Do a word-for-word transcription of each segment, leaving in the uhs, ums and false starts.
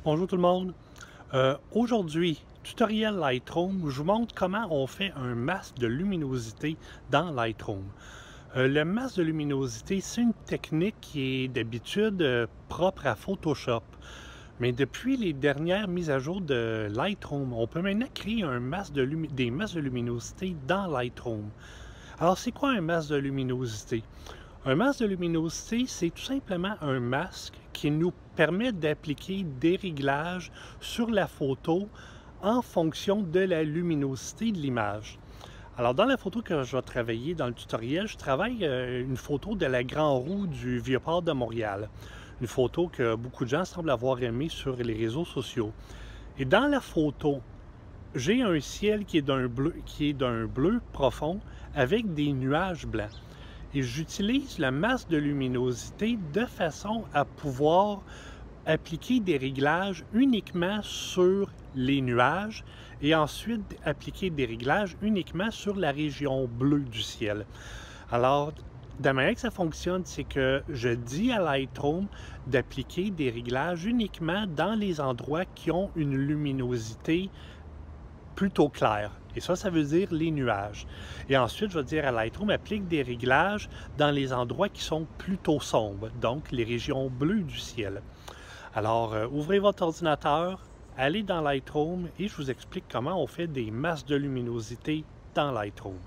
Bonjour tout le monde. Euh, aujourd'hui, tutoriel Lightroom, je vous montre comment on fait un masque de luminosité dans Lightroom. Euh, le masque de luminosité, c'est une technique qui est d'habitude euh, propre à Photoshop. Mais depuis les dernières mises à jour de Lightroom, on peut maintenant créer un masque de des masques de luminosité dans Lightroom. Alors, c'est quoi un masque de luminosité? Un masque de luminosité, c'est tout simplement un masque qui nous permet d'appliquer des réglages sur la photo en fonction de la luminosité de l'image. Alors, dans la photo que je vais travailler dans le tutoriel, je travaille euh, une photo de la Grande Roue du Vieux-Port de Montréal. Une photo que beaucoup de gens semblent avoir aimée sur les réseaux sociaux. Et dans la photo, j'ai un ciel qui est d'un bleu, qui est d'un bleu profond avec des nuages blancs. Et j'utilise le masque de luminosité de façon à pouvoir appliquer des réglages uniquement sur les nuages et ensuite appliquer des réglages uniquement sur la région bleue du ciel. Alors, de la manière que ça fonctionne, c'est que je dis à Lightroom d'appliquer des réglages uniquement dans les endroits qui ont une luminosité plutôt clair. Et ça, ça veut dire les nuages. Et ensuite, je vais dire à Lightroom, applique des réglages dans les endroits qui sont plutôt sombres, donc les régions bleues du ciel. Alors, euh, ouvrez votre ordinateur, allez dans Lightroom et je vous explique comment on fait des masques de luminosité dans Lightroom.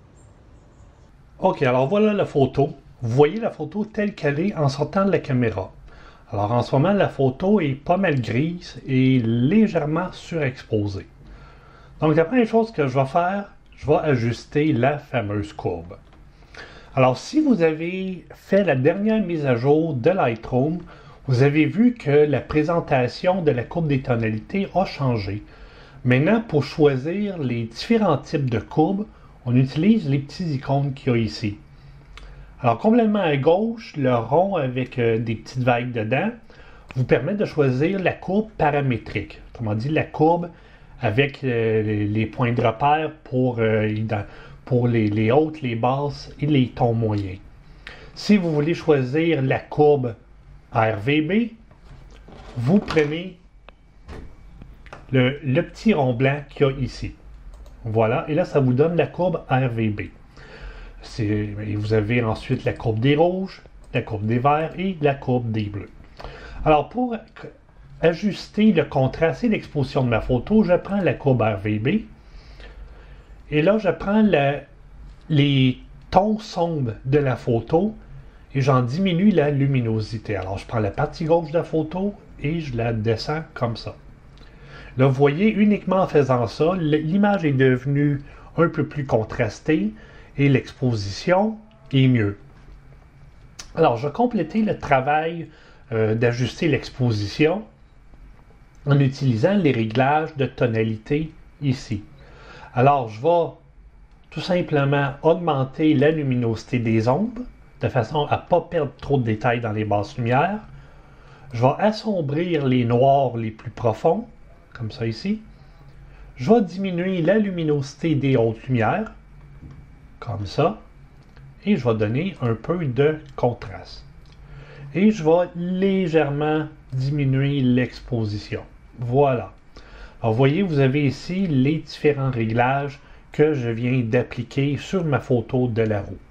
Ok, alors voilà la photo. Vous voyez la photo telle qu'elle est en sortant de la caméra. Alors en ce moment, la photo est pas mal grise et légèrement surexposée. Donc la première chose que je vais faire, je vais ajuster la fameuse courbe. Alors si vous avez fait la dernière mise à jour de Lightroom, vous avez vu que la présentation de la courbe des tonalités a changé. Maintenant, pour choisir les différents types de courbes, on utilise les petits icônes qu'il y a ici. Alors complètement à gauche, le rond avec euh, des petites vagues dedans vous permet de choisir la courbe paramétrique. Autrement dit, la courbe avec euh, les points de repère pour, euh, pour les, les hautes, les basses et les tons moyens. Si vous voulez choisir la courbe R V B, vous prenez le, le petit rond blanc qu'il y a ici. Voilà, et là, ça vous donne la courbe R V B. Vous avez ensuite la courbe des rouges, la courbe des verts et la courbe des bleus. Alors, pour ajuster le contraste et l'exposition de ma photo, je prends la courbe R V B et là, je prends la, les tons sombres de la photo et j'en diminue la luminosité. Alors, je prends la partie gauche de la photo et je la descends comme ça. Là, vous voyez, uniquement en faisant ça, l'image est devenue un peu plus contrastée et l'exposition est mieux. Alors, je vais compléter le travail euh, d'ajuster l'exposition en utilisant les réglages de tonalité ici. Alors, je vais tout simplement augmenter la luminosité des ombres de façon à ne pas perdre trop de détails dans les basses lumières. Je vais assombrir les noirs les plus profonds, comme ça ici. Je vais diminuer la luminosité des hautes lumières, comme ça. Et je vais donner un peu de contraste. Et je vais légèrement diminuer l'exposition. Voilà. Alors, vous voyez, vous avez ici les différents réglages que je viens d'appliquer sur ma photo de la roue.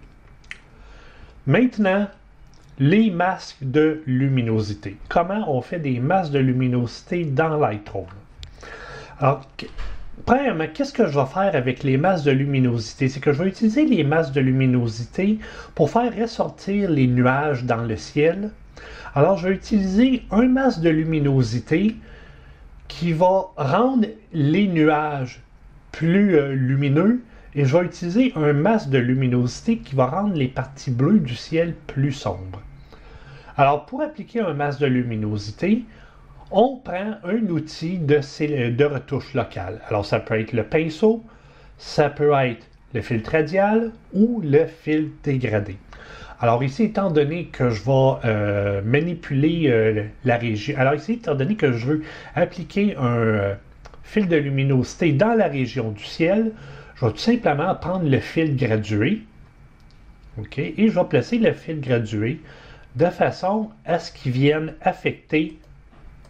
Maintenant, les masques de luminosité. Comment on fait des masques de luminosité dans Lightroom? Alors, premièrement, qu'est-ce que je vais faire avec les masques de luminosité? C'est que je vais utiliser les masques de luminosité pour faire ressortir les nuages dans le ciel. Alors, je vais utiliser un masque de luminosité qui va rendre les nuages plus euh, lumineux et je vais utiliser un masque de luminosité qui va rendre les parties bleues du ciel plus sombres. Alors, pour appliquer un masque de luminosité, on prend un outil de, de retouche locale. Alors, ça peut être le pinceau, ça peut être le filtre radial ou le filtre dégradé. Alors ici, étant donné que je vais euh, manipuler euh, la région, alors ici, étant donné que je veux appliquer un euh, fil de luminosité dans la région du ciel, je vais tout simplement prendre le fil gradué, ok, et je vais placer le fil gradué de façon à ce qu'il vienne affecter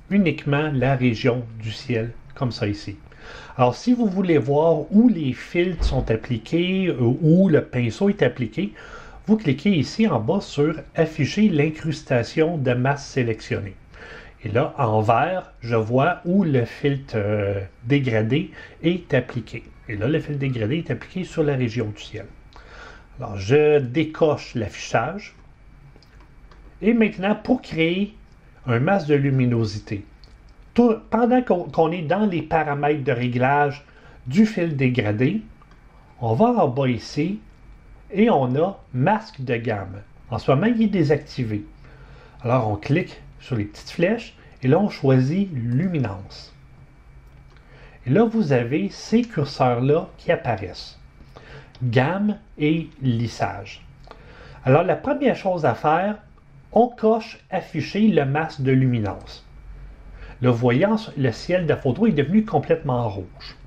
uniquement la région du ciel, comme ça ici. Alors, si vous voulez voir où les filtres sont appliqués, euh, où le pinceau est appliqué, vous cliquez ici en bas sur « Afficher l'incrustation de masse sélectionnée ». Et là, en vert, je vois où le filtre euh, dégradé est appliqué. Et là, le filtre dégradé est appliqué sur la région du ciel. Alors, je décoche l'affichage. Et maintenant, pour créer un masque de luminosité, tout, pendant qu'on qu'on est dans les paramètres de réglage du fil dégradé, on va en bas ici et on a masque de gamme. En ce moment, il est désactivé. Alors, on clique sur les petites flèches et là, on choisit luminance. Et là, vous avez ces curseurs-là qui apparaissent. Gamme et lissage. Alors, la première chose à faire, on coche afficher le masque de luminance. Là, vous voyez, le ciel de la photo est devenu complètement rouge.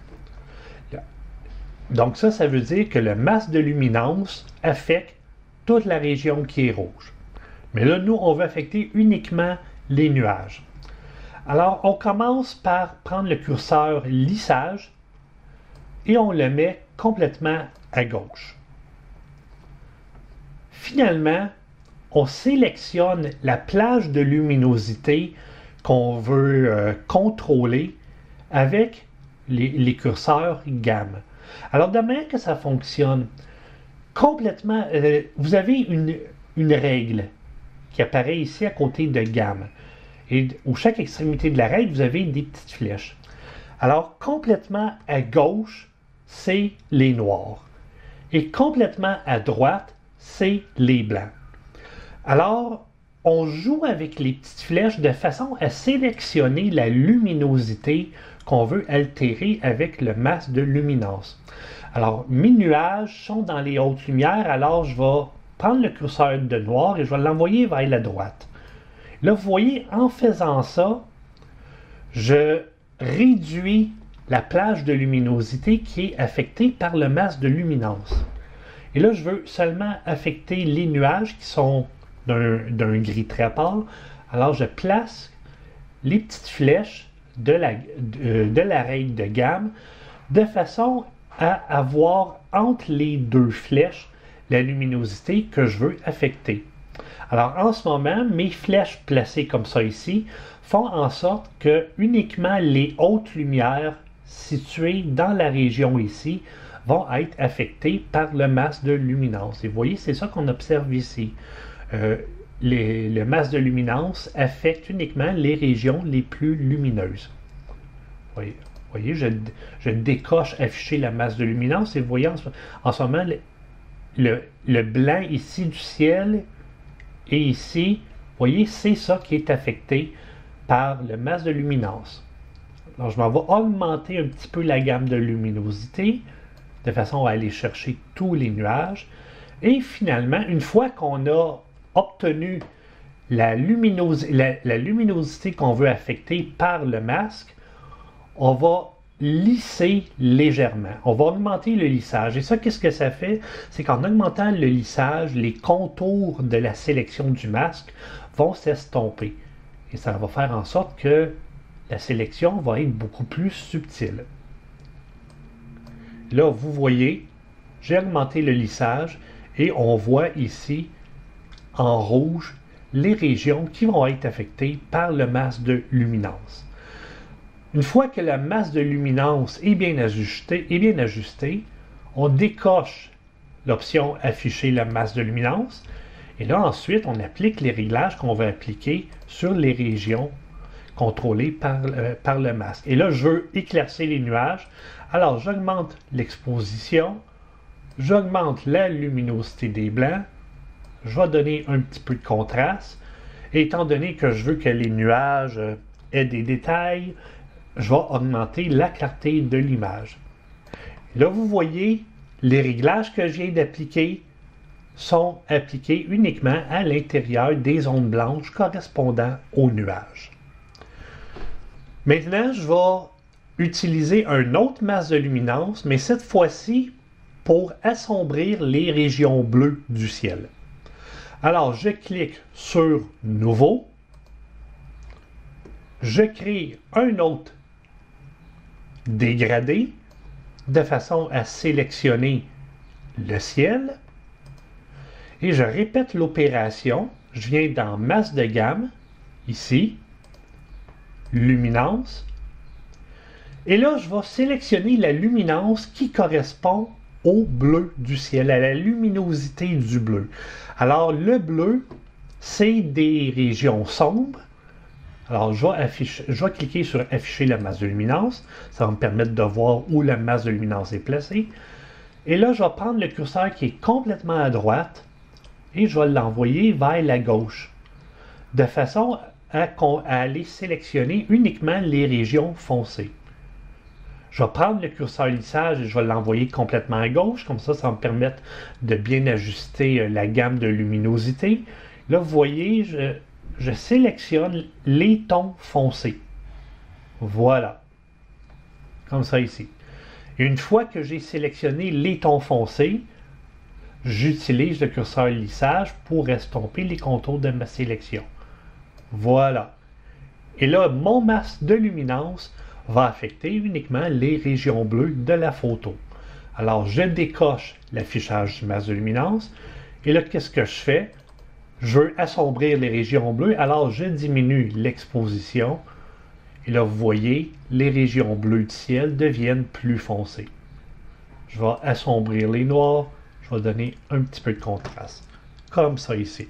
Donc ça, ça veut dire que le masque de luminance affecte toute la région qui est rouge. Mais là, nous, on veut affecter uniquement les nuages. Alors, on commence par prendre le curseur lissage et on le met complètement à gauche. Finalement, on sélectionne la plage de luminosité qu'on veut euh, contrôler avec les, les curseurs gamme. Alors, de manière que ça fonctionne complètement, euh, vous avez une, une règle qui apparaît ici à côté de gamme. Et où chaque extrémité de la règle, vous avez des petites flèches. Alors, complètement à gauche, c'est les noirs. Et complètement à droite, c'est les blancs. Alors, on joue avec les petites flèches de façon à sélectionner la luminosité qu'on veut altérer avec le masque de luminance. Alors, mes nuages sont dans les hautes lumières, alors je vais prendre le curseur de noir et je vais l'envoyer vers la droite. Là, vous voyez, en faisant ça, je réduis la plage de luminosité qui est affectée par le masque de luminance. Et là, je veux seulement affecter les nuages qui sont d'un gris très pâle. Alors, je place les petites flèches de la, de, de la règle de gamme de façon à avoir entre les deux flèches la luminosité que je veux affecter. Alors, en ce moment, mes flèches placées comme ça ici font en sorte que uniquement les hautes lumières situées dans la région ici vont être affectées par le masque de luminance. Et vous voyez, c'est ça qu'on observe ici. Euh, les, le masque de luminance affecte uniquement les régions les plus lumineuses. Vous voyez, vous voyez je, je décoche afficher la masse de luminance et vous voyez en ce, en ce moment le, le, le blanc ici du ciel et ici, vous voyez, c'est ça qui est affecté par le masque de luminance. Alors, je m'en vais augmenter un petit peu la gamme de luminosité de façon à aller chercher tous les nuages. Et finalement, une fois qu'on a obtenu la, luminos la, la luminosité qu'on veut affecter par le masque, on va lisser légèrement. On va augmenter le lissage. Et ça, qu'est-ce que ça fait? C'est qu'en augmentant le lissage, les contours de la sélection du masque vont s'estomper. Et ça va faire en sorte que la sélection va être beaucoup plus subtile. Là, vous voyez, j'ai augmenté le lissage et on voit ici en rouge les régions qui vont être affectées par le masque de luminance. Une fois que la masse de luminance est bien ajustée, est bien ajustée, on décoche l'option afficher la masse de luminance et là ensuite on applique les réglages qu'on va appliquer sur les régions contrôlées par, euh, par le masque. Et là je veux éclaircir les nuages, alors j'augmente l'exposition, j'augmente la luminosité des blancs, je vais donner un petit peu de contraste et étant donné que je veux que les nuages aient des détails, je vais augmenter la clarté de l'image. Là, vous voyez, les réglages que je viens d'appliquer sont appliqués uniquement à l'intérieur des zones blanches correspondant aux nuages. Maintenant, je vais utiliser un autre masque de luminance, mais cette fois-ci pour assombrir les régions bleues du ciel. Alors, je clique sur « Nouveau ». je crée un autre dégradé de façon à sélectionner le ciel. Et je répète l'opération. Je viens dans masse de gamme, ici, luminance. Et là, je vais sélectionner la luminance qui correspond au bleu du ciel, à la luminosité du bleu. Alors, le bleu, c'est des régions sombres. Alors, je vais, afficher, je vais cliquer sur afficher la masse de luminance. Ça va me permettre de voir où la masse de luminance est placée. Et là, je vais prendre le curseur qui est complètement à droite et je vais l'envoyer vers la gauche, de façon à, à aller sélectionner uniquement les régions foncées. Je vais prendre le curseur lissage et je vais l'envoyer complètement à gauche. Comme ça, ça va me permettre de bien ajuster la gamme de luminosité. Là, vous voyez, je, je sélectionne les tons foncés. Voilà. Comme ça ici. Et une fois que j'ai sélectionné les tons foncés, j'utilise le curseur lissage pour estomper les contours de ma sélection. Voilà. Et là, mon masque de luminance va affecter uniquement les régions bleues de la photo. Alors, je décoche l'affichage du masque de luminance. Et là, qu'est-ce que je fais? Je veux assombrir les régions bleues, alors je diminue l'exposition. Et là, vous voyez, les régions bleues du ciel deviennent plus foncées. Je vais assombrir les noirs. Je vais donner un petit peu de contraste. Comme ça ici.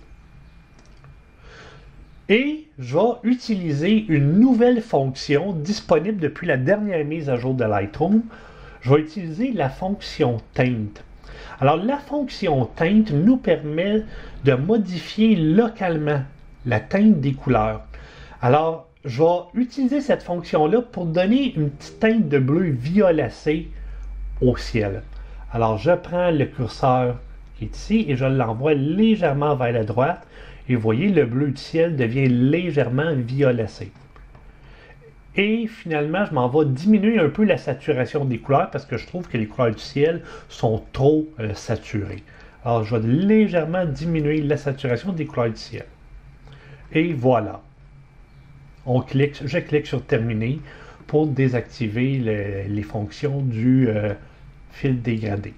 Et je vais utiliser une nouvelle fonction disponible depuis la dernière mise à jour de Lightroom. Je vais utiliser la fonction teinte. Alors, la fonction teinte nous permet de modifier localement la teinte des couleurs. Alors, je vais utiliser cette fonction-là pour donner une petite teinte de bleu violacé au ciel. Alors, je prends le curseur qui est ici et je l'envoie légèrement vers la droite. Et vous voyez, le bleu du ciel devient légèrement violacé. Et finalement, je m'en vais diminuer un peu la saturation des couleurs parce que je trouve que les couleurs du ciel sont trop euh, saturées. Alors, je vais légèrement diminuer la saturation des couleurs du ciel. Et voilà. On clique, je clique sur Terminer pour désactiver le, les fonctions du euh, fil dégradé.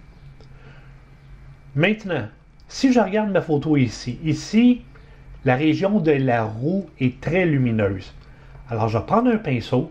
Maintenant, si je regarde ma photo ici, ici, la région de la roue est très lumineuse. Alors, je vais prendre un pinceau,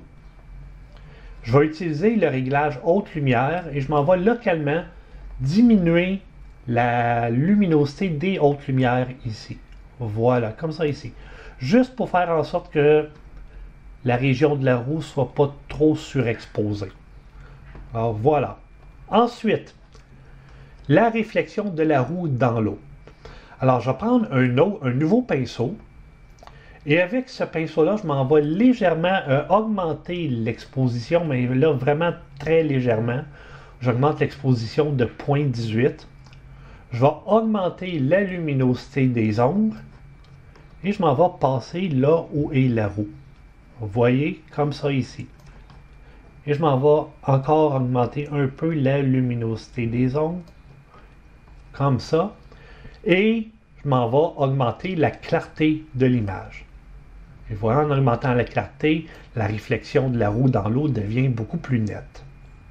je vais utiliser le réglage haute lumière et je m'en vais localement diminuer la luminosité des hautes lumières ici. Voilà, comme ça ici. Juste pour faire en sorte que la région de la roue ne soit pas trop surexposée. Alors, voilà. Ensuite, la réflexion de la roue dans l'eau. Alors, je vais prendre un, autre, un nouveau pinceau. Et avec ce pinceau-là, je m'en vais légèrement euh, augmenter l'exposition, mais là, vraiment très légèrement. J'augmente l'exposition de zéro virgule dix-huit. Je vais augmenter la luminosité des ombres. Et je m'en vais passer là où est la roue. Vous voyez, comme ça ici. Et je m'en vais encore augmenter un peu la luminosité des ombres. Comme ça. Et je m'en vais augmenter la clarté de l'image. Et voilà, en augmentant la clarté, la réflexion de la roue dans l'eau devient beaucoup plus nette.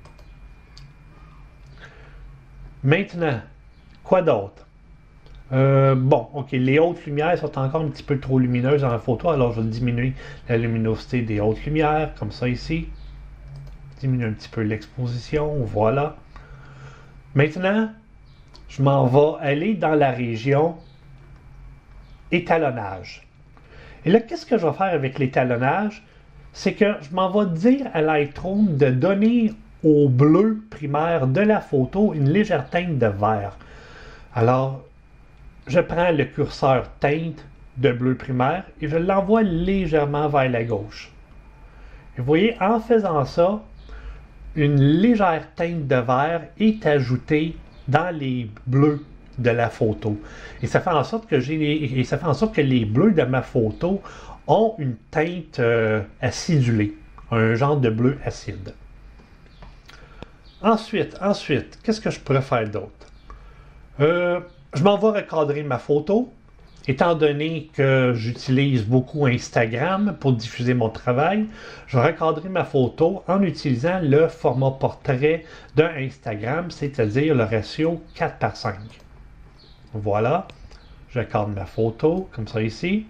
Maintenant, quoi d'autre? Euh, bon, ok, les hautes lumières sont encore un petit peu trop lumineuses dans la photo, alors je vais diminuer la luminosité des hautes lumières, comme ça ici. Diminuer un petit peu l'exposition, voilà. Maintenant, je m'en vais aller dans la région étalonnage. Et là, qu'est-ce que je vais faire avec l'étalonnage? C'est que je m'en vais dire à Lightroom de donner au bleu primaire de la photo une légère teinte de vert. Alors, je prends le curseur teinte de bleu primaire et je l'envoie légèrement vers la gauche. Et vous voyez, en faisant ça, une légère teinte de vert est ajoutée dans les bleus de la photo. Et ça fait en sorte que j'ai les, et ça fait en sorte que les bleus de ma photo ont une teinte euh, acidulée, un genre de bleu acide. Ensuite, ensuite, qu'est-ce que je pourrais faire d'autre? Euh, je m'en vais recadrer ma photo. étant donné que j'utilise beaucoup Instagram pour diffuser mon travail, je vais recadrer ma photo en utilisant le format portrait d'un Instagram, c'est-à-dire le ratio quatre par cinq. Voilà, je cadre ma photo comme ça ici.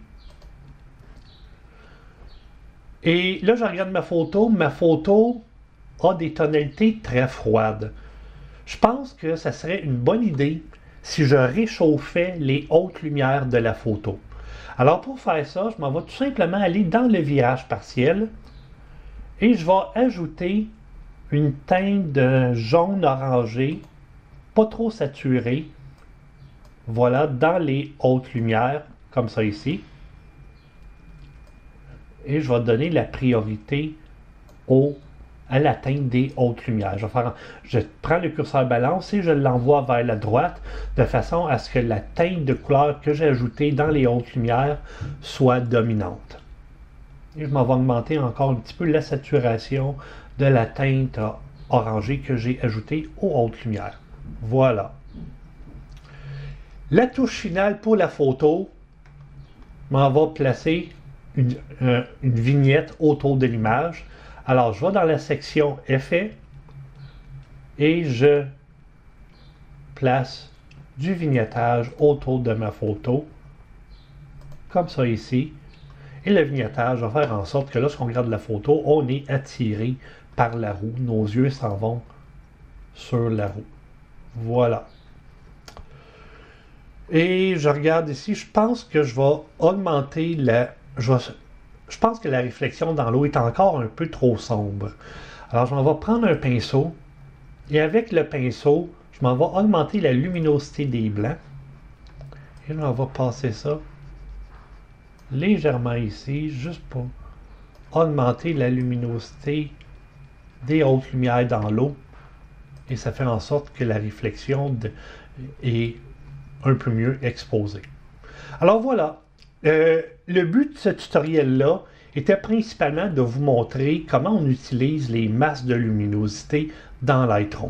Et là, je regarde ma photo. Ma photo a des tonalités très froides. Je pense que ça serait une bonne idée si je réchauffais les hautes lumières de la photo. Alors pour faire ça, je m'en vais tout simplement aller dans le virage partiel et je vais ajouter une teinte de jaune orangé, pas trop saturée. Voilà, dans les hautes lumières, comme ça ici. Et je vais donner la priorité au, à la teinte des hautes lumières. Je, vais faire, je prends le curseur balance et je l'envoie vers la droite de façon à ce que la teinte de couleur que j'ai ajoutée dans les hautes lumières soit dominante. Et je m'en vais augmenter encore un petit peu la saturation de la teinte orangée que j'ai ajoutée aux hautes lumières. Voilà. La touche finale pour la photo, je m'en vais placer Une, euh, une vignette autour de l'image. Alors, je vais dans la section Effets et je place du vignettage autour de ma photo, comme ça ici. Et le vignettage va faire en sorte que lorsqu'on regarde la photo, on est attiré par la roue. Nos yeux s'en vont sur la roue. Voilà. Et je regarde ici, je pense que je vais augmenter la Je, vais, je pense que la réflexion dans l'eau est encore un peu trop sombre. Alors, je m'en vais prendre un pinceau et avec le pinceau, je m'en vais augmenter la luminosité des blancs. Et je m'en vais passer ça légèrement ici, juste pour augmenter la luminosité des hautes lumières dans l'eau. Et ça fait en sorte que la réflexion de, est un peu mieux exposée. Alors voilà. Euh, le but de ce tutoriel-là était principalement de vous montrer comment on utilise les masques de luminosité dans Lightroom.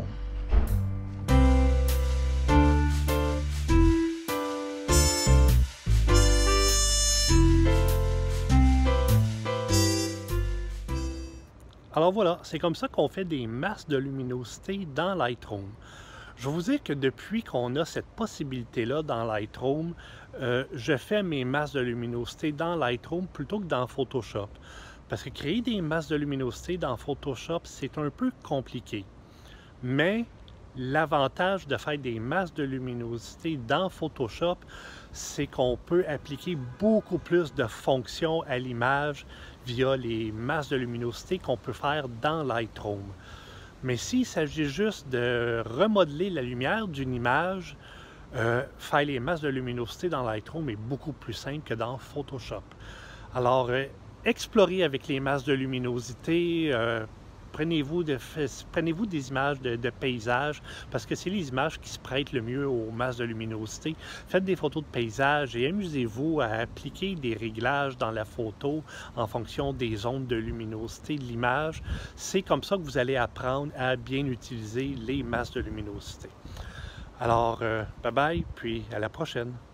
Alors voilà, c'est comme ça qu'on fait des masques de luminosité dans Lightroom. Je vais vous dire que depuis qu'on a cette possibilité-là dans Lightroom, euh, je fais mes masques de luminosité dans Lightroom plutôt que dans Photoshop. Parce que créer des masques de luminosité dans Photoshop, c'est un peu compliqué. Mais l'avantage de faire des masques de luminosité dans Photoshop, c'est qu'on peut appliquer beaucoup plus de fonctions à l'image via les masques de luminosité qu'on peut faire dans Lightroom. Mais s'il s'agit juste de remodeler la lumière d'une image, euh, faire les masques de luminosité dans Lightroom est beaucoup plus simple que dans Photoshop. Alors, euh, explorez avec les masques de luminosité, euh, prenez-vous de, prenez-vous des images de, de paysages, parce que c'est les images qui se prêtent le mieux aux masques de luminosité. Faites des photos de paysages et amusez-vous à appliquer des réglages dans la photo en fonction des zones de luminosité de l'image. C'est comme ça que vous allez apprendre à bien utiliser les masques de luminosité. Alors, euh, bye bye, puis à la prochaine.